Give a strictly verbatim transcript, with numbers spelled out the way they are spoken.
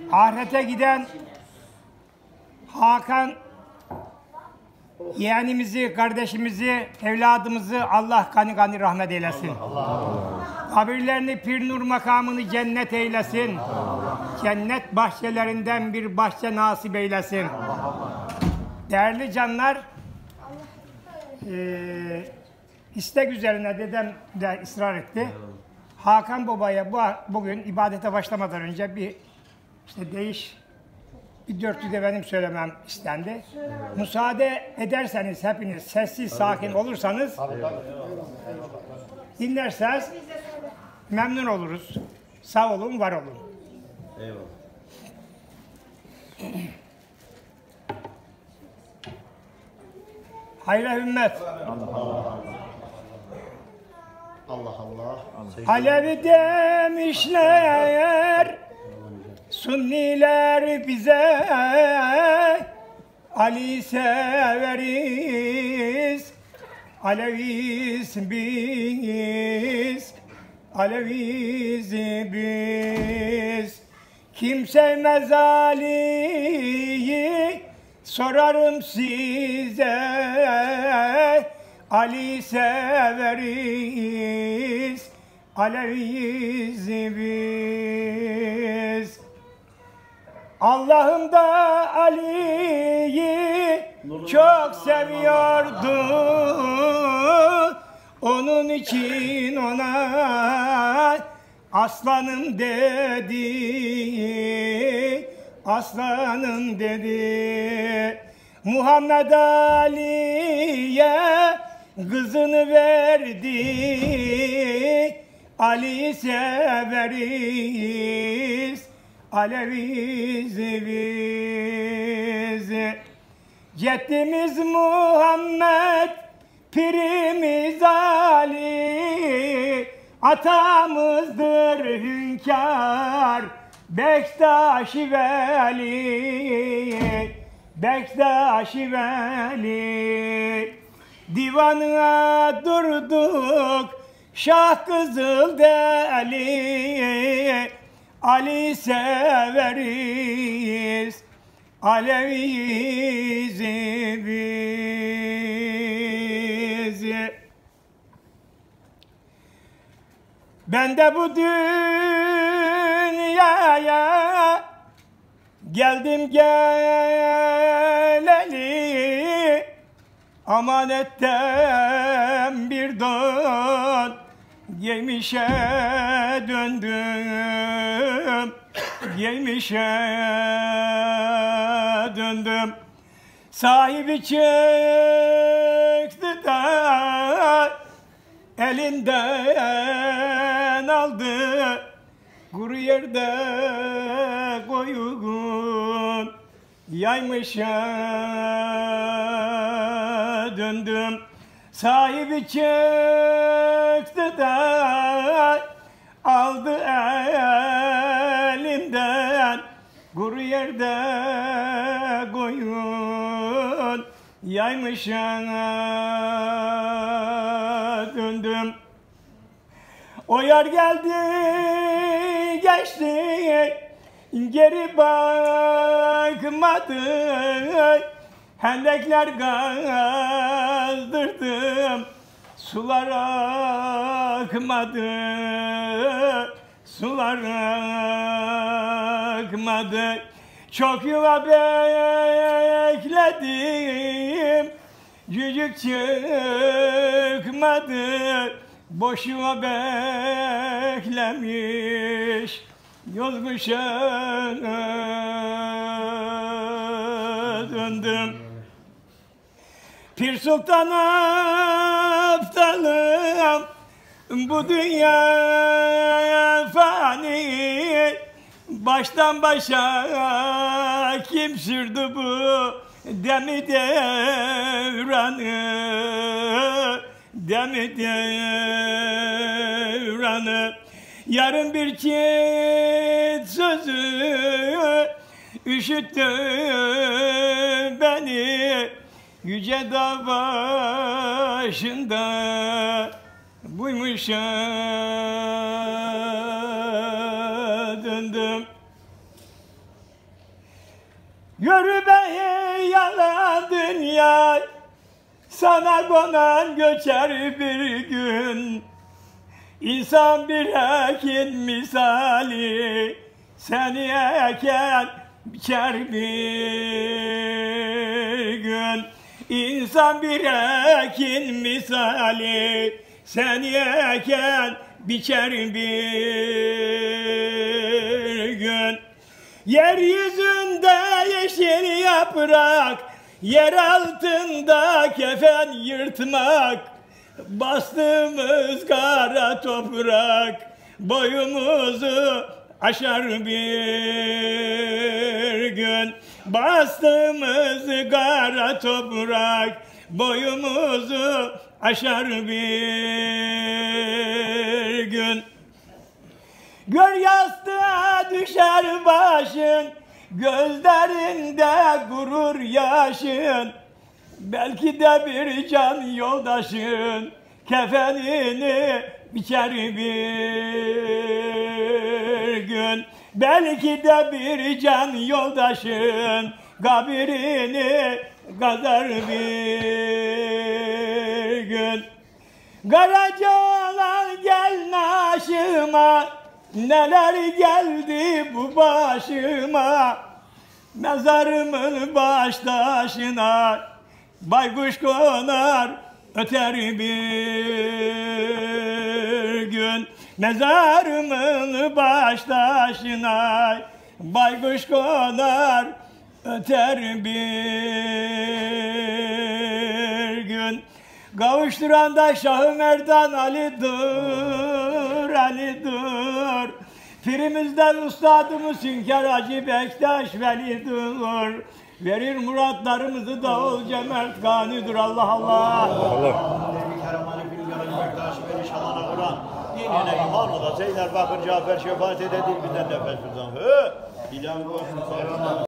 ahirete giden Hakan yeğenimizi, kardeşimizi, evladımızı Allah gani gani rahmet eylesin. Kabirlerini pir nur makamını cennet eylesin. Cennet bahçelerinden bir bahçe nasip eylesin. Değerli canlar, e, istek üzerine dedem de ısrar etti. Hakan Baba'ya bu, bugün ibadete başlamadan önce bir işte değiş bir dörtlü de benim söylemem istendi. Müsaade ederseniz hepiniz sessiz sakin olursanız dinlerseniz memnun oluruz. Sağ olun, var olun. Eyvallah. Hayra ümmet. Allah Allah. Allah Allah. Alevi demişler, Sunniler bize Ali severiz, Aleviz biz, Aleviz biz. Kim sevmez Ali'yi sorarım size, Ali severiz, Aleviz biz. Allah'ım da Ali'yi çok seviyordu, onun için ona aslanım dedi, aslanım dedi. Muhammed Ali'ye kızını verdi, Ali severiz, Aleviz biz. Ceddimiz Muhammed, pirimiz Ali, atamızdır hünkâr, Bektaş-ı Veli, Bektaş-ı Veli. Divanına durduk, Şah Kızıldeli, Ali severiz, Aleviz biz. Ben de bu dünyaya geldim geleli, amanetten bir don yemişe döndüm, yemişe döndüm. Sahibi çıktı da elinden aldı, kuru yerde koyun yaymışa döndüm. Sahibi çıktı da aldı elimden, kuru yerde koyun yaymışa döndüm. O yar geldi geçti, geri bakmadı, hendekler kazdırdım, sular akmadı, sular akmadı. Çok yuva bekledim, cücük çıkmadı, boş yuva beklemiş yozmuşa döndüm. Pir Sultan aptalım, bu dünya fani, baştan başa kim sürdü bu demi devranı, demi devranı. Yarın bir çift sözü üşüttü beni, yüce dağ başında buymuşa döndüm. Yürü bey yalan dünya, sana konan göçer bir gün. İnsan bir ekin misali, seni eken biçer bir gün. İnsan bir ekin misali, seni eken biçer bir gün. Yeryüzünde yeşil yaprak, yer altında kefen yırtmak. Bastığımız kara toprak, boyumuzu aşar bir gün. Bastığımız kara toprak, boyumuzu aşar bir gün. Gör yastığa düşer başın, gözlerinde gurur yaşın. Belki de bir can yoldaşın, kefenini biçer bir gün. Belki de bir can yoldaşın, kabirini kazar bir gün. Karaca olan gel naşıma, neler geldi bu başıma. Mezarımın baş taşına baykuş konar öter bir gün. Mezarımın baş taşına baykuş konar öter bir gün. Kavuşturan da Şah-ı Merdan Ali dur, Ali dur. Pirimizden ustadımız Hünkar Hacı Bektaş Veli'dur. Verir muratlarımızı da ol cömert ganidir. Allah Allah. Allah. Keramani Hünkar Hacı Bektaş Veli şanına Kur'an. Dinine iman ola. Zeynel Bakır Cafer şefaat ede dilbinden nefes tutan. Hı. İlahi olsun.